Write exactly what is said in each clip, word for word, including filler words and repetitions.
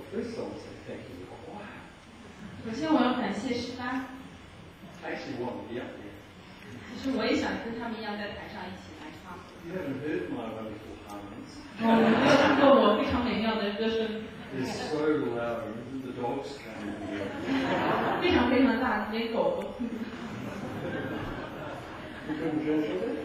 first I want to say thank you to the choir. 首先我要感谢诗班。 I actually want to be up there. 其实我也想跟他们一样在台上一起来唱。 You haven't heard my wonderful harmonies. 哦，你没听过我非常美妙的歌声。 They're so loud, the dogs can't hear. 非常非常大，连狗都听不到。 You couldn't hear it?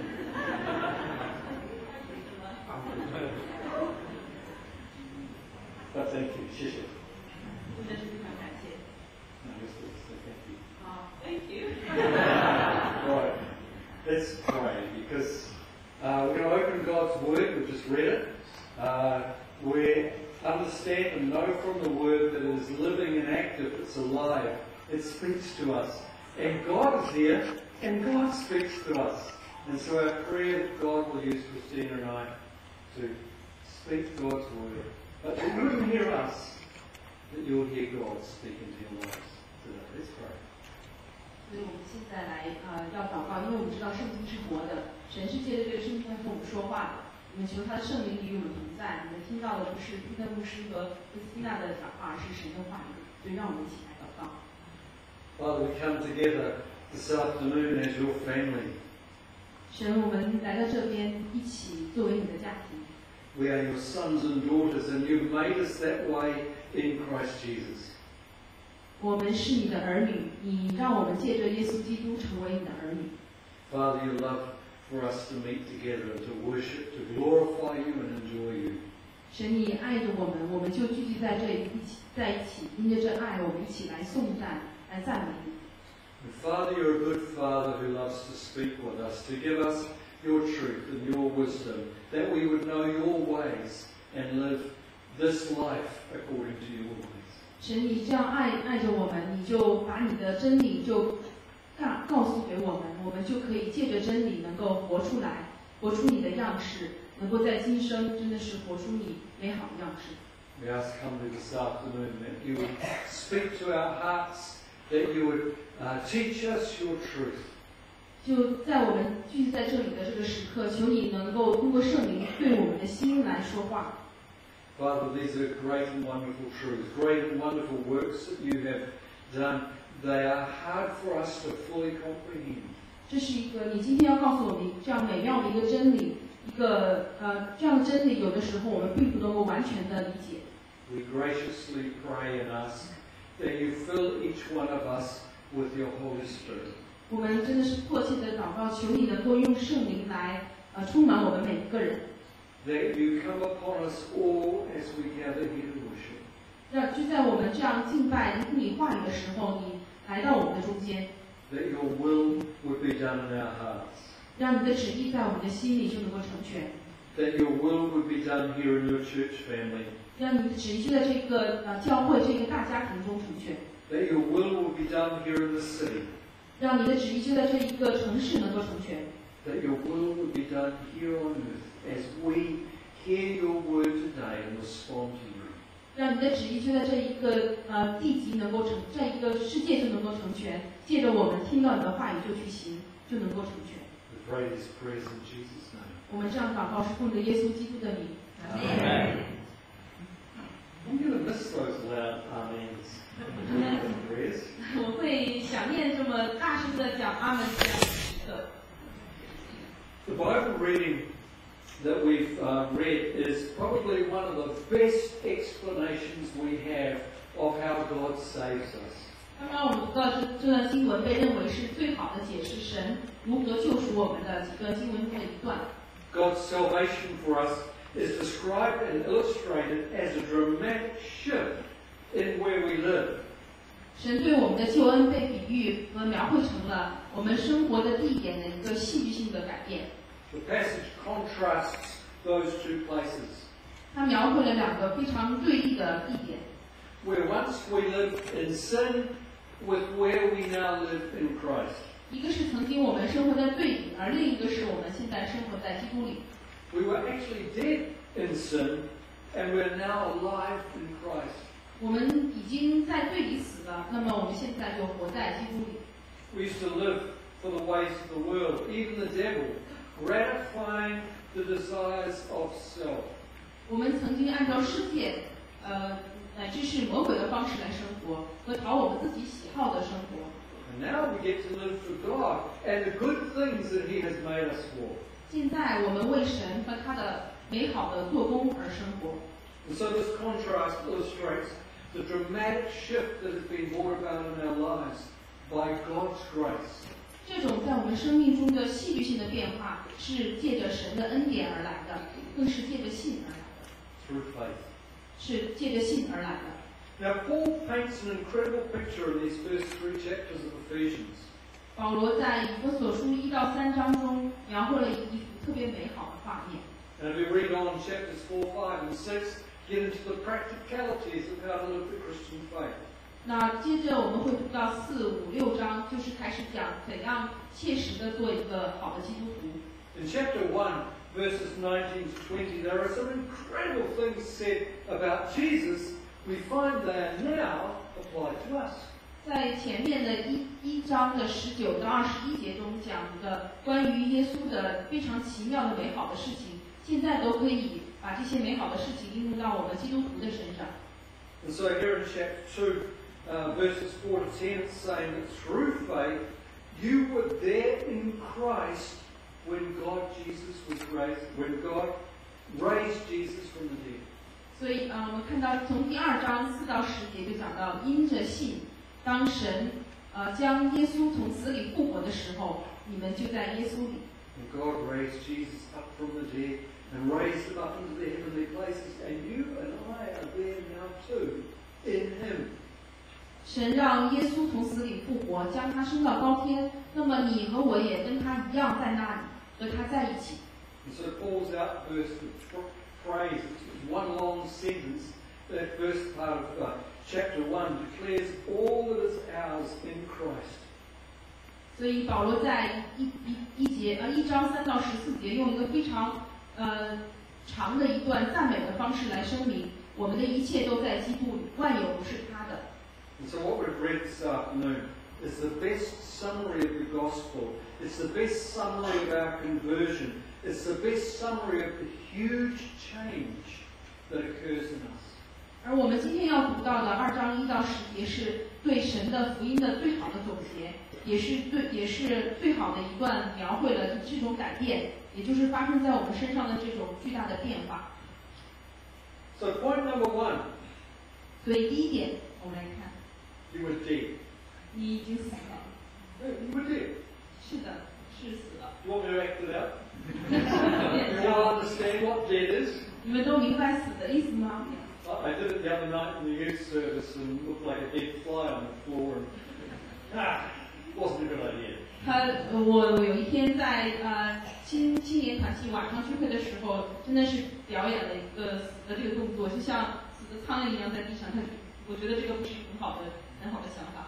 But thank you, 谢谢。 真的是非常感谢。 No, just to say thank you. 好 ，Thank you. Right, let's pray because uh, we're going to open God's Word. We've just read it. Uh, we understand and know from the Word that it is living and active. It's alive. It speaks to us, and God is here, and God speaks to us. And so our prayer that God will use Christina and I to speak God's Word, but that you wouldn't hear us, that you'll hear God speak into your lives today. Let's pray. 所以我们现在来呃要祷告，因为我们知道圣经是活的，神是借着这个圣经来跟我们说话的。我们求他的圣灵与我们同在。你们听到的不是彼得牧师和克斯蒂娜的讲话，是神的话语。所以让我们一起来祷告。 Father, we come together this afternoon as your family. 神，我们来到这边一起作为你的家庭。 We are your sons and daughters, and you've made us that way in Christ Jesus. 我们是你的儿女，你让我们借着耶稣基督成为你的儿女。 Father, you love for us to meet together and to worship, to glorify you and enjoy you. 神，你爱着我们，我们就聚集在这里，一起在一起，因着这爱，我们一起来颂赞，来赞美你。 And Father, you're a good Father who loves to speak with us, to give us your truth and your wisdom, that we would know your ways and live this life according to your ways. 神，你这样爱爱着我们，你就把你的真理就告告诉给我们，我们就可以借着真理能够活出来，活出你的样式，能够在今生真的是活出你美好的样式。 We ask humbly this afternoon that you would speak to our hearts, that you would uh, teach us your truth. 就在我们聚集在这里的这个时刻，求你能够通过圣灵对我们的心来说话。 Father, these are great and wonderful truths, great and wonderful works that you have done. They are hard for us to fully comprehend. 这是一个你今天要告诉我们这样美妙的一个真理，一个呃这样的真理，有的时候我们并不能够完全的理解。 We graciously pray and ask that you fill each one of us with your Holy Spirit. 我们真的是迫切的祷告，求你能够用圣灵来呃充满我们每一个人。 That you come upon us all as we gather here to worship. 让就在我们这样敬拜、听你话语的时候，你来到我们的中间。 That your will would be done in our hearts. 让你的旨意在我们的心里就能够成全。 That your will would be done here in your church family. 让你的旨意就在这个呃教会这个大家庭中成全。 That your will would be done here in the city. 让你的旨意就在这一个城市能够成全。 That your will would be done here on earth as we hear your word today and respond to you. 让你的旨意就在这一个呃地级能够成，在一个世界就能够成全。借着我们听到你的话语就去行，就能够成全。 We pray these prayers in Jesus' name. 我们这样祷告是奉着耶稣基督的名。 Amen. I'm going to miss those loud amens. Prayers. 我会想念这么大声的讲阿门这样的时刻。 The Bible reading that we've uh, read is probably one of the best explanations we have of how God saves us. 刚刚我们读到这这段经文被认为是最好的解释神如何救赎我们的几个经文中的一段。 God's salvation for us is described and illustrated as a dramatic shift in where we live. 神对我们的救恩被比喻和描绘成了我们生活的地点的一个戏剧性的改变。 The passage contrasts those two places. 它描绘了两个非常对立的地点。 Where once we lived in sin with where we now live in Christ. 一个是曾经我们生活在罪里，而另一个是我们现在生活在基督里。 We were actually dead in sin, and we're now alive in Christ. 我们已经在罪里死了，那么我们现在就活在基督里。 We used to live for the ways of the world, even the devil, gratifying the desires of self. 我们曾经按照世界，呃， 乃至是魔鬼的方式来生活，和讨我们自己喜好的生活。 And now we get to live for God and the good things that He has made us for. 现在我们为神和他的美好的做工而生活。 And so this contrast illustrates the dramatic shift that has been brought about in our lives by God's grace. 这种在我们生命中的戏剧性的变化，是借着神的恩典而来的，更是借着信而来的。 Through faith. 是借着信而来的。 Now, Paul paints an incredible picture in these first three chapters of Ephesians. 保罗在以弗所书一到三章中描绘了一幅特别美好的画面。 And if we read on chapters four, five, and six, get into the practicalities of how to live the Christian faith. 那接着我们会读到四五六章，就是开始讲怎样切实的做一个好的基督徒。 In chapter one, verses nineteen to twenty, there are some incredible things said about Jesus. We find they are now applied to us. 在前面的一一章的十九到二十一节中讲的关于耶稣的非常奇妙的美好的事情，现在都可以把这些美好的事情应用到我们基督徒的身上。 And so here in chapter two, uh, verses four to ten, it's saying that through faith, you were there in Christ when God Jesus was raised, when God raised Jesus from the dead. 所以，呃，我们看到从第二章四到十节就讲到，因着信，当神呃将耶稣从死里复活的时候，你们就在耶稣里。 And God raised Jesus up from the dead and raised him up into the heavenly places, and you and I are there now too, in Him. 神让耶稣从死里复活，将他升到高天。那么你和我也跟他一样在那里，和他在一起。 And so Paul's outburst of praise, it's one long sentence. That first part of uh, chapter one declares all that is ours in Christ. 所以保罗在一一一节呃一章三到十四节，用一个非常呃长的一段赞美的方式来声明，我们的一切都在基督里，万有不是他的。 And so what we've read this afternoon is the best summary of the gospel. It's the best summary of our conversion. It's the best summary of the huge change that occurs in us. 而我们今天要读到的二章一到十节，是对神的福音的最好的总结，也是对，也是最好的一段描绘了这种改变，也就是发生在我们身上的这种巨大的变化。 So point number one. 所以第一点，我们来看， You were dead. 你已经死了。 Yeah, you were dead. 是的，是死了。 You want me to act it out? You all understand what dead is? 你们都明白死的意思吗？ I did it the other night in the youth service and looked like a dead fly on the floor and ah, wasn't a good idea. 他，我我有一天在呃青青年团契晚上聚会的时候，真的是表演了一个死的这个动作，就像死的苍蝇一样在地上。他，我觉得这个不是很好的很好的想法。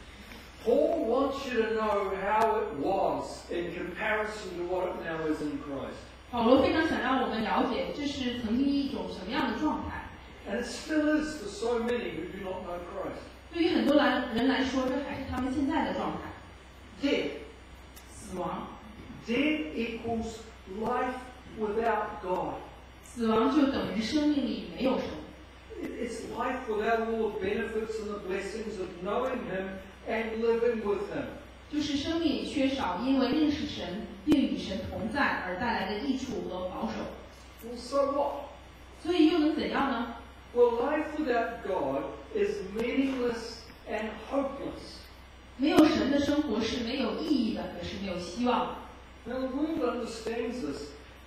Paul wants you to know how it was in comparison to what it now is in Christ. 保罗非常想让我们了解，这是曾经一种什么样的状态。 And it still is for so many who do not know Christ. 对于很多来人来说，这还是他们现在的状态。 Dead. 死亡， Dead equals life without God. 死亡就等于生命里没有神。 It's life without all the benefits and the blessings of knowing Him and living with Him. 就是生命里缺少因为认识神并与神同在而带来的益处和保守。 Well, so what? 所以又能怎样呢？ Well, life without God is meaningless and hopeless. 没有神的生活是没有意义的，也是没有希望的。 Now, the world understands this.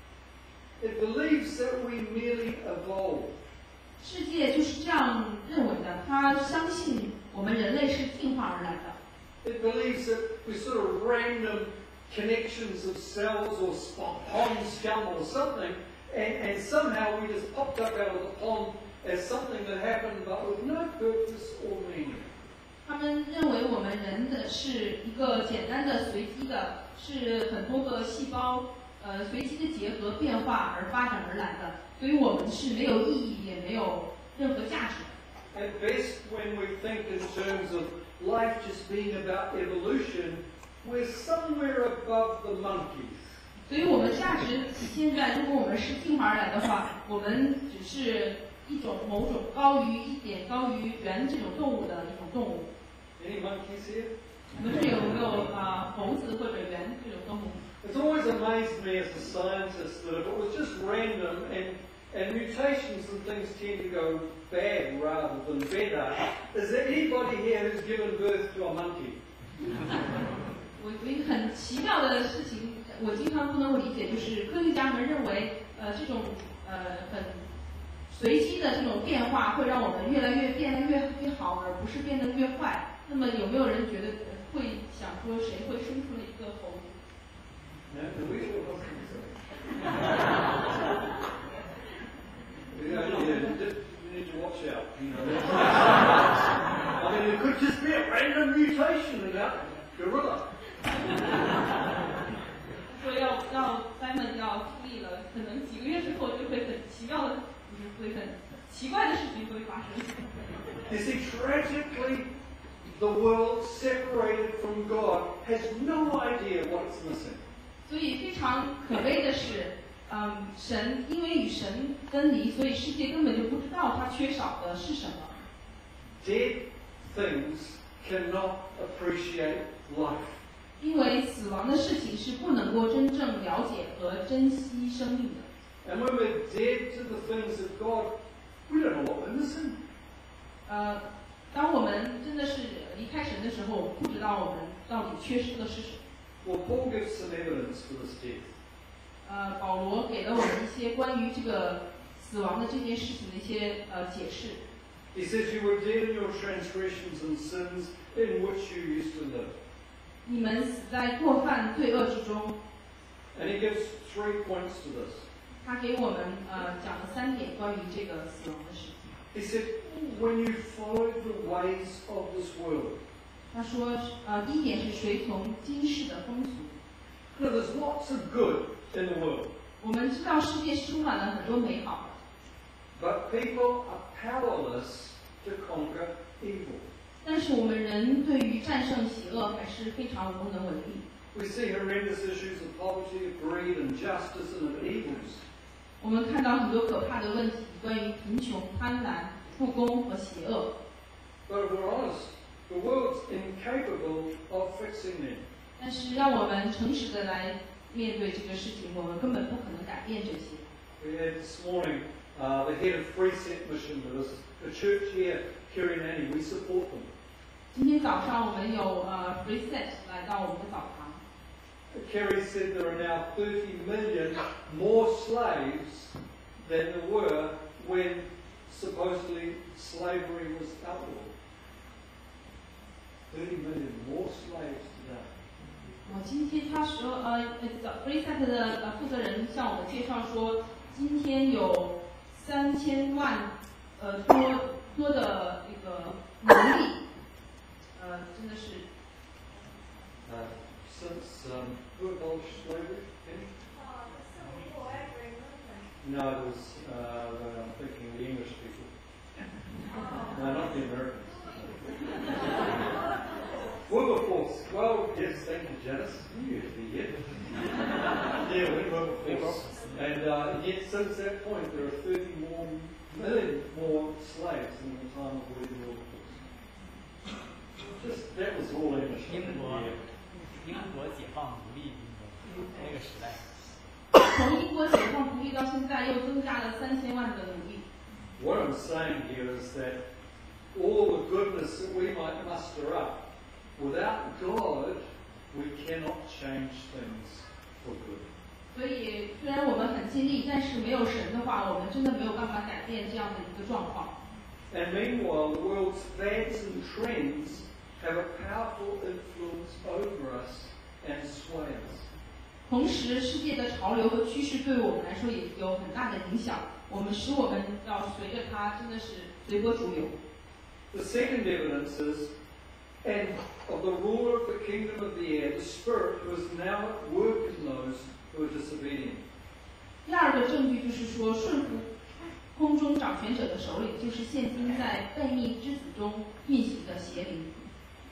It believes that we merely evolve. 世界就是这样认为的，他相信我们人类是进化而来的。 It believes that we're sort of random connections of cells or pond scum or something, and, and somehow we just popped up out of the pond as something that happened but with no purpose or meaning. 他们认为我们人的是一个简单的、随机的，是很多个细胞呃随机的结合变化而发展而来的，所以我们是没有意义，也没有任何价值的。 At best, when we think in terms of life just being about evolution, we're somewhere above the monkeys. 所以我们价值体现在，如果我们是进化而来的话，我们只是一种某种高于一点高于猿这种动物的一种动物。 Any monkeys here? 我们这有没有啊、呃、猴子或者猿这种动物？ It's always amazed me as a scientist that if it was just random and and mutations and things tend to go bad rather than better, is there anybody here who's given birth to a monkey? 我有一个很奇妙的事情，我经常不能够理解，就是科学家们认为，呃，这种呃很随机的这种变化会让我们越来越变得越越好，而不是变得越坏。那么有没有人觉得会想说谁会生出了一个猴子？ No, the weasel wasn't so. Yeah, yeah, you need to watch out. You know. I mean, it could just be a random mutation in that gorilla. 说要要 Simon 要注意了，可能几个月之后就会很奇妙的，就是会很奇怪的事情会发生。 You see, tragically, the world separated from God has no idea what it's missing. 所以非常可悲的是，嗯，神因为与神分离，所以世界根本就不知道它缺少的是什么。 Dead things cannot appreciate life. 因为死亡的事情是不能够真正了解和珍惜生命的。 And when we're dead to the things of God, we don't know what we're missing. 呃，当我们真的是离开神的时候，我们不知道我们到底缺失的是什么。 Well, Paul gives some evidence for this death. 呃，保罗给了我们一些关于这个死亡的这件事情的一些呃解释。 He says, you were dead in your transgressions and sins in which you used to live. 你们死在过犯罪恶之中。 And he gives three points to this. 他给我们呃讲了三点关于这个死亡的事情。 He said, when you followed the ways of this world. 他说，呃，第一点是随从今世的风俗。 Now, there's lots of good in the world. 我们知道世界是充满了很多美好的， But people are powerless to conquer evil. 但是我们人对于战胜邪恶还是非常无能为力。 We see horrendous issues of poverty, of greed, injustice, and of evils. 我们看到很多可怕的问题，关于贫穷、贪婪、不公和邪恶。 But if we're honest, the world's incapable of fixing them. 但是让我们诚实的来面对这个事情，我们根本不可能改变这些。 We had this morning uh, the head of Free Set Mission with us, a church here, Kerry Nanny. We support them. 今天早上我们有呃 Free Set 来到我们的澡堂。 Kerry said there are now thirty million more slaves than there were when supposedly slavery was outlawed. thirty million more slaves today. 我今天他说呃呃 Free Set 的呃负责人向我们介绍说，今天有三千万呃多多的那个奴隶，呃真的是。 Uh, since um, who abolished slavery? Any? Uh, the Civil War after England. No, it was, uh, the, I'm thinking the English people. Uh, No, not the Americans. Wilberforce. Well, yes, thank you, Janice. You used to be here. Yeah, we Wilberforce. And uh, yet, since that point, there are thirty more million more slaves than the time of William Wilberforce. Just, that was all English. 英国，英国解放奴隶那个时代。 从英国解放独立到现在，又增加了三千万的奴隶。 What I'm saying here is that all the goodness that we might muster up, without God, we cannot change things for good. 所以，虽然我们很尽力，但是没有神的话，我们真的没有办法改变这样的一个状况。 And meanwhile, the world's fads and trends have a powerful influence over us and sway us. 同时，世界的潮流和趋势对我们来说也有很大的影响，我们使我们要随着它，真的是随波逐流。 The second evidence is, and of the ruler of the kingdom of the air, the Spirit who is now at work in those who are disobedient. 第二个证据就是说，顺服空中掌权者的首领，就是现今在悖逆之子中运行的邪灵。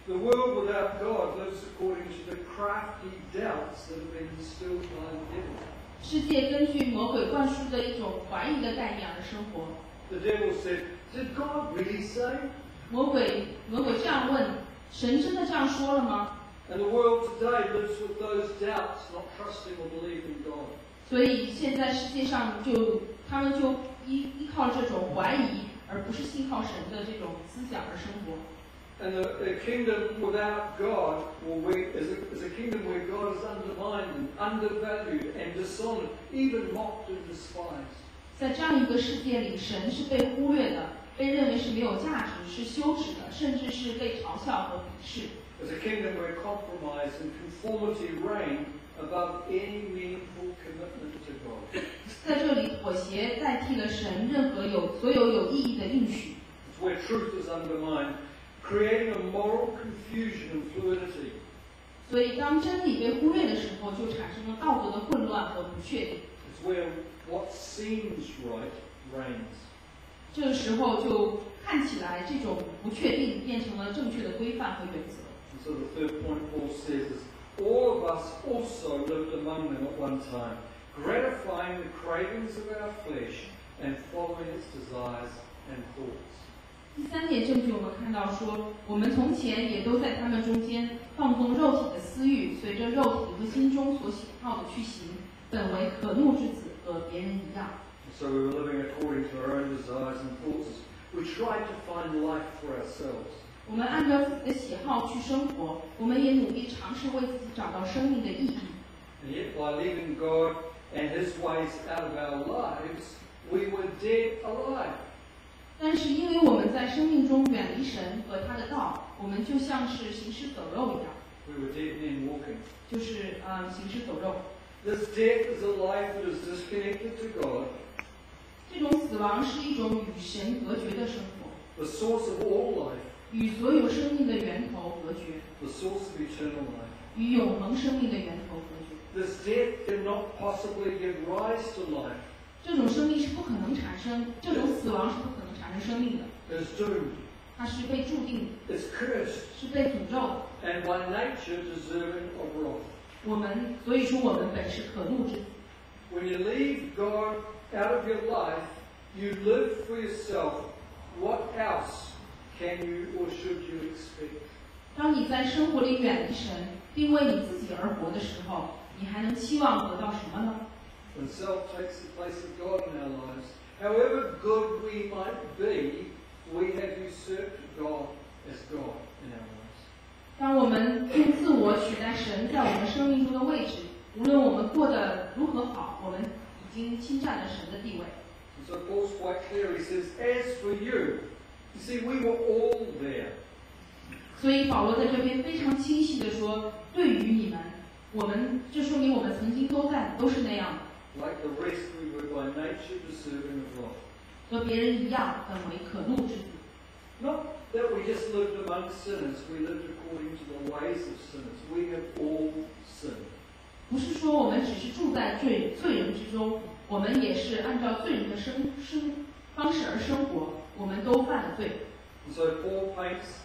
The world without God lives according to the crafty doubts that have been instilled by the devil. 世界根据魔鬼灌输的一种怀疑的概念而生活。 The devil said, "Did God really say?" 魔鬼魔鬼这样问：神真的这样说了吗？ And the world today lives with those doubts, not trusting or believing God. 所以现在世界上就他们就依依靠这种怀疑，而不是信靠神的这种思想而生活。 And a, a kingdom without God, or where, is, a, is a kingdom where God is undermined and undervalued and dishonored, even mocked and despised. 在这样一个世界里，神是被忽略的，被认为是没有价值、是羞耻的，甚至是被嘲笑和鄙视。 It's a kingdom where compromise and conformity reign above any meaningful commitment to God. 在这里，妥协代替了神任何有所有有意义的应许。 It's where truth is undermined, creating a moral confusion and fluidity. 所以，当真理被忽略的时候，就产生了道德的混乱和不确定。 It's where what seems right reigns. 这个时候，就看起来这种不确定变成了正确的规范和原则。 And so the third point Paul says is, all of us also lived among them at one time, gratifying the cravings of our flesh and following its desires and thoughts. 第三点证据，我们看到说，我们从前也都在他们中间放纵肉体的私欲，随着肉体和心中所喜好的去行，本为可怒之子，和别人一样。 So we were living according to our own desires and thoughts. We tried to find life for ourselves. 我们按照自己的喜好去生活，我们也努力尝试为自己找到生命的意义。 And yet by leaving God and His ways out of our lives, we were dead alive. 但是因为我们在生命中远离神和他的道，我们就像是行尸走肉一样， We were dead men walking. 就是嗯行尸走肉。 This death is a life that is disconnected to God, 这种死亡是一种与神隔绝的生活， the source of all life, 与所有生命的源头隔绝， the source of eternal life. 与永恒生命的源头隔绝。 This death cannot possibly give rise to life. 这种生命是不可能产生，这种死亡是不可能产生生命的， It is doomed. 它是被注定的， It's cursed, 是被诅咒的。 and by nature deserving of wrath. 我们所以说我们本是可怒之子。 When you leave God out of your life, you live for yourself. What else can you or should you expect? 当你在生活里远离神，并为你自己而活的时候，你还能期望得到什么呢？ When self takes the place of God in our lives, however good we might be, we have usurped God as God in our lives. 当我们用自我取代神在我们生命中的位置，无论我们过得如何好，我们已经侵占了神的地位。 And so Paul's quite clear. He says, as for you, you see, we were all there. 所以保罗在这边非常清晰地说，对于你们，我们这说明我们曾经都在，都是那样的， Like the rest, we were by nature deserving of wrath. 和别人一样，本为可怒之子。 Not that we just lived among sinners, we lived according to the ways of sinners. We have all sinned. 不是说我们只是住在罪罪人之中，我们也是按照罪人的生生方式而生活，我们都犯了罪。 And so Paul paints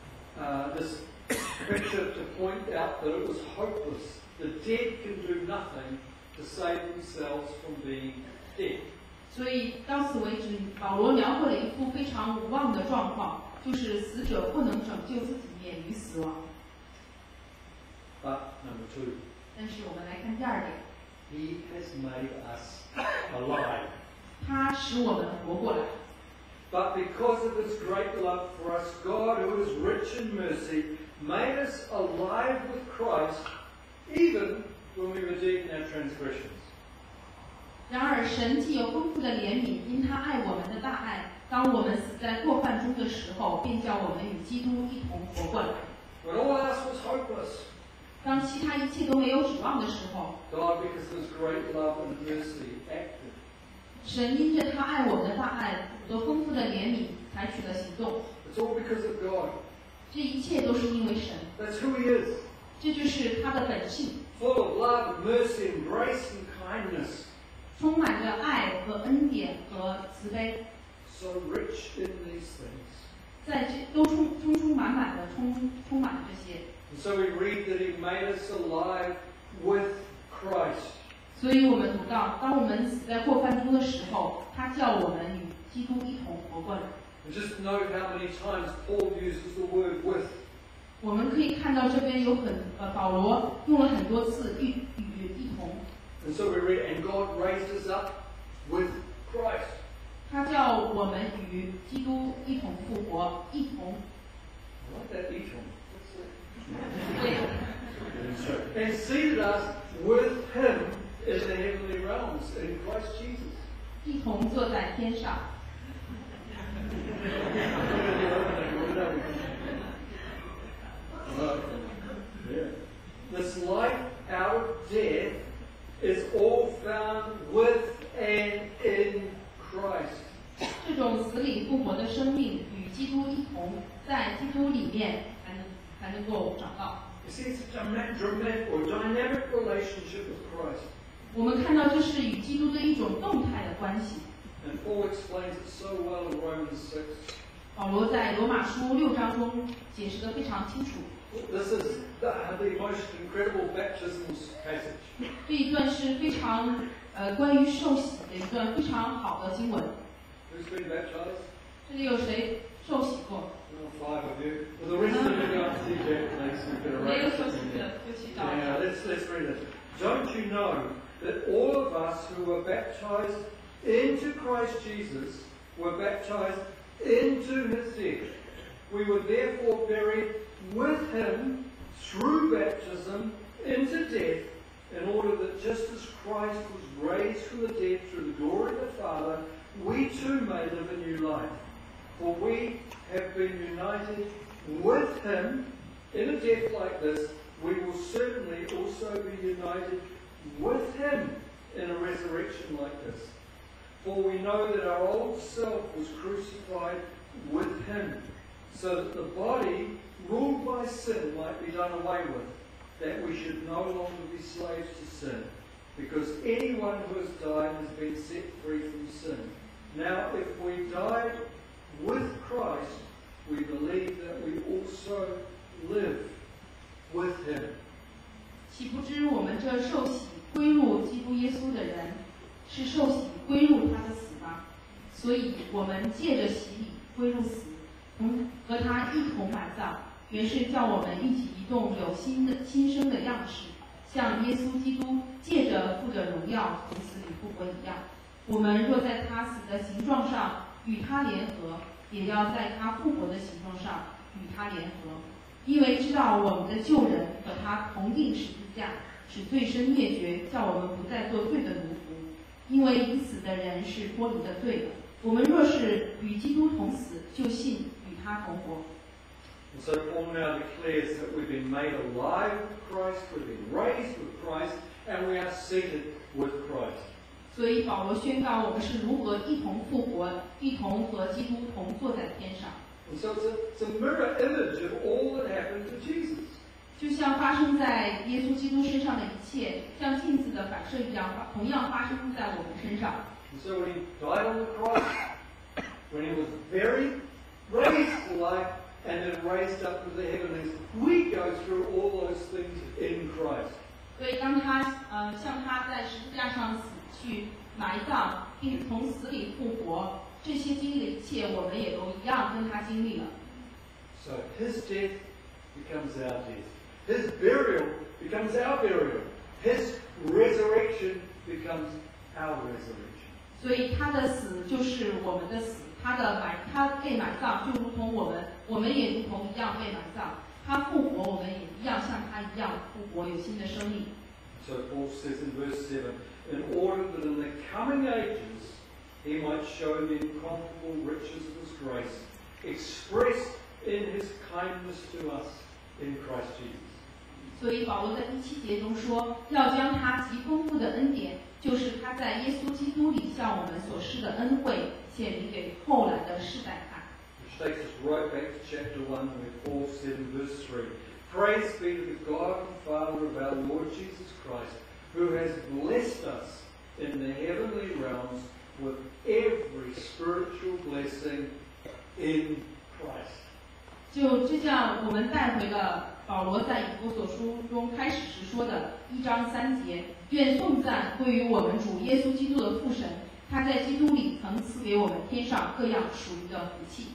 uh, this picture to point out that it was hopeless. The dead can do nothing to save themselves from being dead. 所以到此为止，保罗描绘了一幅非常无望的状况，就是死者不能拯救自己免于死亡。 But number two, 但是我们来看第二点， He has made us alive. 他使我们活过来。 But because of His great love for us, God, who is rich in mercy, made us alive with Christ, even when we were dead in our transgressions. 然而，神既有丰富的怜悯，因他爱我们的大爱，当我们死在过犯中的时候，便叫我们与基督一同活过来。 When all else was hopeless, 当其他一切都没有指望的时候， God, because of His great love and mercy, acted. 神因着他爱我们的大爱和丰富的怜悯，采取了行动。 It's all because of God. 这一切都是因为神， That's who He is. 这就是他的本性， Full of love and mercy and grace and kindness. 充满着爱和恩典和慈悲。 So rich in these things. 在这都充充充满满的充充满这些。 And so we read that He made us alive with Christ. 所以我们读到，当我们死在过犯中的时候，他叫我们与基督一同活过来。 And just note how many times Paul uses the word with. 我们可以看到这边有很呃，保罗用了很多次与与一同。 And so we read, and God raised us up with Christ. 他叫我们与基督一同复活，一同。 I like that each one. 对， And seated us with Him in the heavenly realms in Christ Jesus. 一同坐在天上。 This life out of death is all found with and in Christ. 这种死里复活的生命与基督一同，在基督里面才能才能够找到。 You see, it's a dramatic or dynamic relationship with Christ. 我们看到这是与基督的一种动态的关系。 And Paul explains it so well in Romans six. 保罗在罗马书六章中解释得非常清楚。 This is the, the most incredible baptismal passage. 这一段是非常呃关于受洗的一段非常好的经文。 Who's been baptized? 这里有谁受洗过？ Oh, five of you. Well, the rest of you go and see Jack, please. We've got a 没有 race 受洗 in 的 there. 就去找一 Yeah, 下。 let's, let's read this. Don't you know that all of us who were baptized into Christ Jesus were baptized into His death? We were therefore buried with Him through baptism into death, in order that just as Christ was raised from the dead through the glory of the Father, we too may live a new life. For we have been united with Him in a death like this, we will certainly also be united with Him in a resurrection like this. For we know that our old self was crucified with Him, so that the body ruled by sin might be done away with, that we should no longer be slaves to sin, because anyone who has died has been set free from sin. Now, if we died with Christ, we believe that we also live with Him. 岂不知我们这受洗归入基督耶稣的人，是受洗归入他的死吗？所以我们借着洗礼归入死，同和他一同埋葬，原是叫我们一起移动有新的新生的样式，像耶稣基督借着父的荣耀从死里复活一样。我们若在他死的形状上与他联合，也要在他复活的形状上与他联合。因为知道我们的旧人和他同定十字架，使罪身灭绝，叫我们不再做罪的奴仆。因为已死的人是脱离的罪的。我们若是与基督同死，就信与他同活。 And so Paul now declares that we've been made alive with Christ, we've been raised with Christ, and we are seated with Christ. 所以保罗宣告我们是如何一同复活，一同和基督同坐在天上。 And so it's a, it's a mirror image of all that happened to Jesus. 就像发生在耶稣基督身上的一切，像镜子的反射一样，同样发生在我们身上。 And so when He died on the cross, when He was buried, raised to life, and then raised up to the heavenlies, we go through all those things in Christ. 所以当他呃像他在十字架上死去、埋葬，并从死里复活，这些经历的一切，我们也都一样跟他经历了。 So His death becomes our death. His burial becomes our burial. His resurrection becomes our resurrection. 所以他的死就是我们的死，他的埋他被埋葬就如同我们，我们也如同一样被埋葬。他复活，我们也一样像他一样复活，有新的生命。 So Paul says in verse seven, in order that in the coming ages He might show the incomparable riches of His grace, expressed in His kindness to us in Christ Jesus. 所以保罗在第七节中说，要将他极丰富的恩典，就是他在耶稣基督里向我们所施的恩惠，显明给后来的世代看。 Which takes us right back to chapter one, where Paul said in verse three, Praise be to the God and Father of our Lord Jesus Christ, who has blessed us in the heavenly realms with every spiritual blessing in Christ. 就这样，我们带回了保罗在以弗所书中开始时说的一章三节：愿颂赞归于我们主耶稣基督的父神，他在基督里曾赐给我们天上各样属于的福气。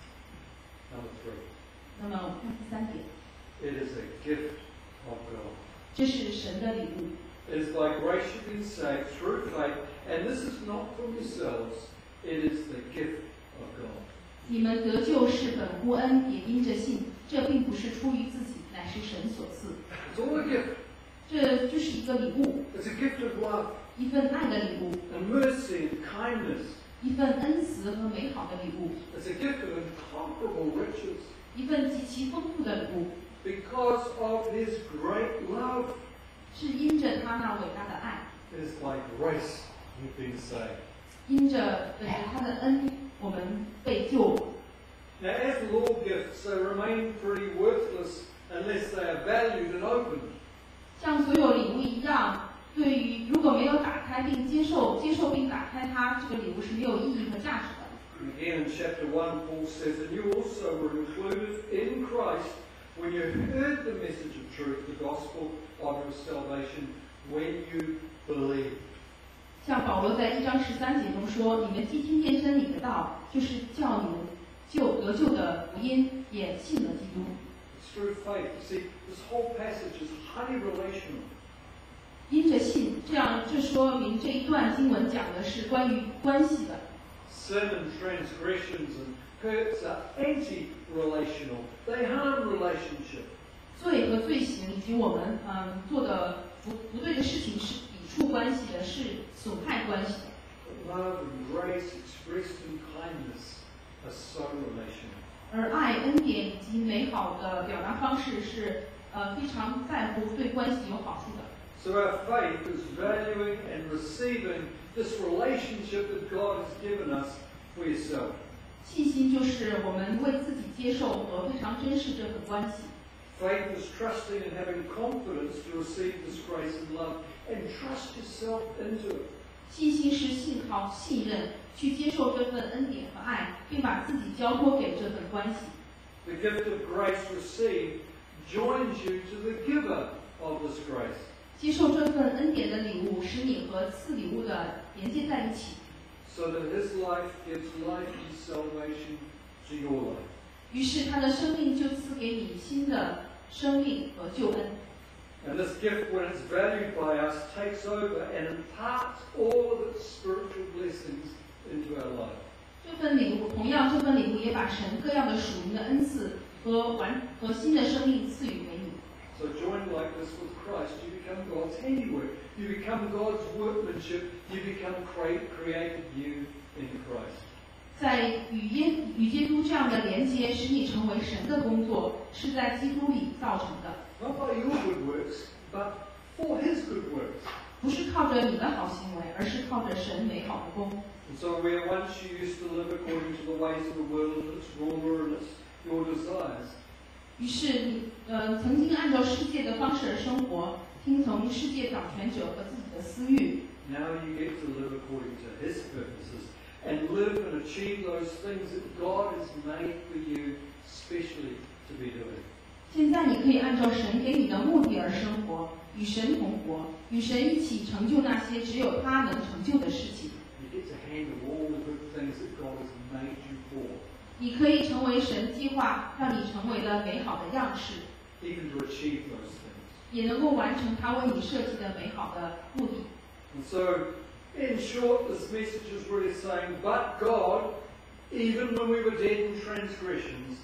Number three, 那么我们看第三点， it is a gift of God. 这是神的礼物。 It is by grace you've been saved through faith, and this is not from yourselves, it is the gift of God. 你们得救是本乎恩，也因着信。这并不是出于自己，乃是神所赐。 It's all a gift. 这就是一个礼物， It's a gift of love 一份爱的礼物， and mercy and kindness. 一份恩慈和美好的礼物， It's a gift of incomparable riches 一份极其丰富的礼物， because of His great love. 是因着他那伟大的爱， It is by grace you've been saved. 因着本着他的恩，我们被救。 Now, as law gifts, they remain pretty worthless unless they are valued and opened. 像所有礼物一样，对于如果没有打开并接受、接受并打开它，这个礼物是没有意义和价值的。 And again, in chapter one, Paul says, and you also were included in Christ when you heard the message of truth, the gospel of your salvation, when you believed. 像保罗在一章十三节中说：“你们既听见真理的道，就是叫你们救得救的福音，也信了基督。 It's through faith. You see, this whole passage is highly relational. 因着信，这样这说明这一段经文讲的是关于关系的。 Sin and transgressions and hurts are anti-relational. They harm relationship. 罪和罪行以及我们嗯做的不不对的事情是抵触关系的，是损害关系的。 But love and grace expressed in kindness are so relational. 而爱、恩典以及美好的表达方式是呃非常在乎，对关系有好处的。 So our faith is valuing and receiving this relationship that God has given us for yourself. 信心就是我们为自己接受和非常珍视这份关系。 Faith is trusting and having confidence to receive this grace and love and trust yourself into it. 信心是信靠、信任，去接受这份恩典和爱，并把自己交托给这份关系。 The gift of grace received joins you to the giver of this grace. 接受这份恩典的礼物，使你和赐礼物的连接在一起， So that His life gives life and salvation to your life. 于是他的生命就赐给你新的生命和救恩。 And this gift, when it's valued by us, takes over and imparts all of its spiritual blessings into our life. 这份礼物，同样，这份礼物也把神各样的属灵的恩赐和完和新的生命赐予给你。 So joined like this with Christ, you become God's handiwork. You become God's workmanship. You become cre- created new in Christ. 在与耶与基督这样的连接，使你成为神的工作，是在基督里造成的， Not by your good works, but for His good works. 不是靠着你的好行为，而是靠着神美好的功。 And so where once you used to live according to the ways of the world and its ruler and its your desires, 于是你呃曾经按照世界的方式而生活，听从世界掌权者和自己的私欲。 now you get to live according to His purposes and live and achieve those things that God has made for you specially to be doing. 现在你可以按照神给你的目的而生活，与神同活，与神一起成就那些只有他能成就的事情。 You get to handle all the good things that God has made you for, 你可以成为神计划让你成为的美好的样式， even to achieve those things. 也能够完成他为你设计的美好的目的。 And so, in short, this message is really saying, but God, even when we were dead in transgressions,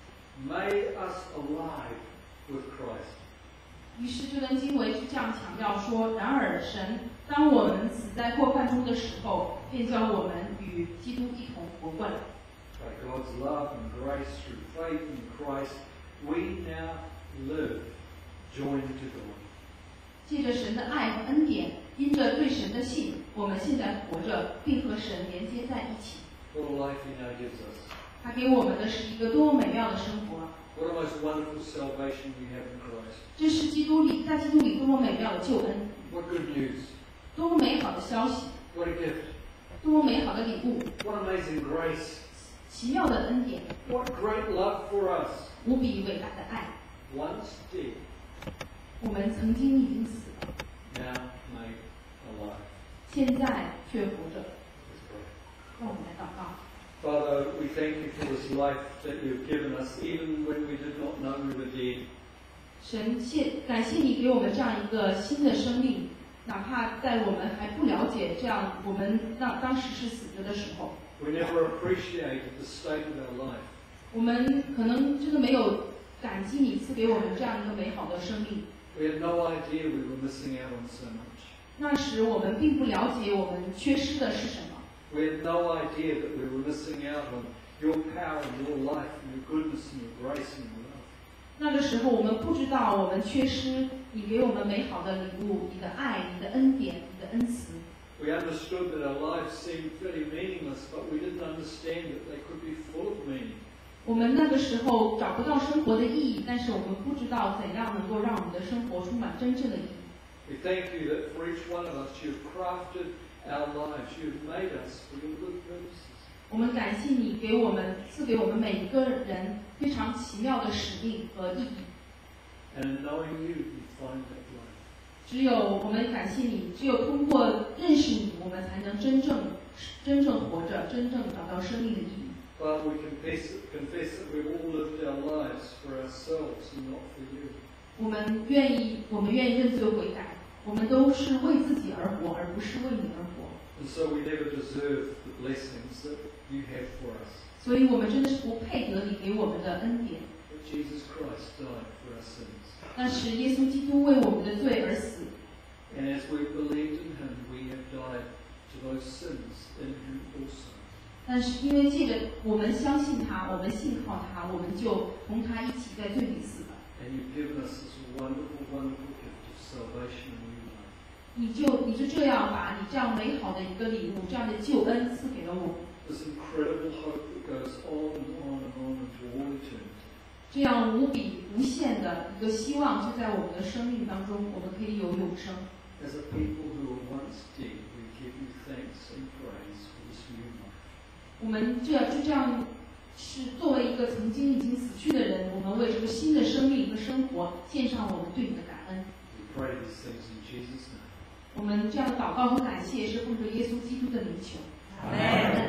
made us alive with Christ. 于是这段经文就这样强调说：然而神，当我们死在过犯中的时候，便叫我们与基督一同活过来。 By God's love and grace through faith in Christ, we now live joined to God. 借着神的爱和恩典，因着对神的信，我们现在活着，并和神连接在一起。 What a life He now gives us. 他给我们的是一个多么美妙的生活！ What a most wonderful salvation we have in Christ. 这是基督里，在基督里多么美妙的救恩， What good news. 多么美好的消息， What a gift. 多么美好的礼物， What amazing grace. 奇妙的恩典， What great love for us, 无比伟大的爱。 once dead, 我们曾经已经死了， now made alive. 现在却活着。 Let's pray. 让我们来祷告。 Father, we thank you for this life that you've given us, even when we did not know we were dead. 神谢感谢你给我们这样一个新的生命，哪怕在我们还不了解这样我们当当时是死着的时候， We never appreciated the state of our life. 我们可能真的没有感激你赐给我们这样一个美好的生命。 We had no idea we were missing out on so much. 那时我们并不了解我们缺失的是什么， We had no idea that we were missing out on your power and your life and your goodness and your grace and your love. 那个时候我们不知道我们缺失你给我们美好的礼物，你的爱，你的恩典，你的恩慈。 We understood that our lives seemed fairly meaningless, but we didn't understand that they could be full of meaning. 我们那个时候找不到生活的意义，但是我们不知道怎样能够让我们的生活充满真正的意义。 We thank you that for each one of us you've crafted our lives, you've made us for your good purposes. 我们感谢你给我们赐给我们每一个人非常奇妙的使命和意义。 And in knowing you, we find that life. 只有我们感谢你，只有通过认识你，我们才能真正真正活着，真正找到生命的意义。 Father, we confess, confess that we've all lived our lives for ourselves and not for you. 我们愿意，我们愿意认罪悔改，我们都是为自己而活，而不是为你而活。 And so we never deserve the blessings that you have for us. 所以我们真的是不配得你给我们的恩典。 But Jesus Christ died for our sins. 但是耶稣基督为我们的罪而死， And as we've believed in him, we have died to those sins in him also. 但是因为借着我们相信他，我们信靠他，我们就同他一起在罪里死了。 And you've given us this wonderful, wonderful gift of salvation and new life. 你就你就这样把你这样美好的一个礼物，这样的救恩赐给了我们， This incredible hope that goes on and on and on into all eternity. 这样无比无限的一个希望就在我们的生命当中，我们可以有永生。 As a people who were once dead, we give you thanks and praise for this new life. 我们这就这样是作为一个曾经已经死去的人，我们为这个新的生命和生活献上我们对你的感恩。 We pray these things in Jesus' name. 我们这样的祷告和感谢是奉着耶稣基督的名求。 Amen.